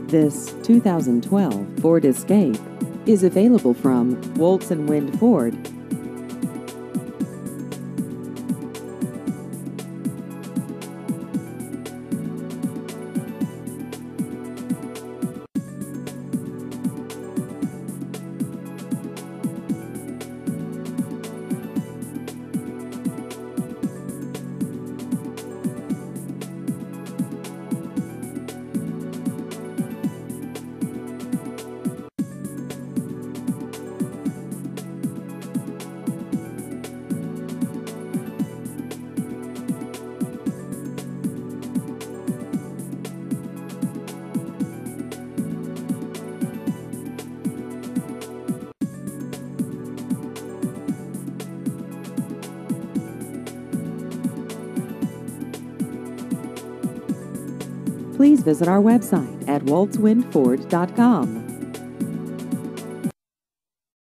This 2012 Ford Escape is available from Woltz and Wind Ford. Please visit our website at woltzwindford.com.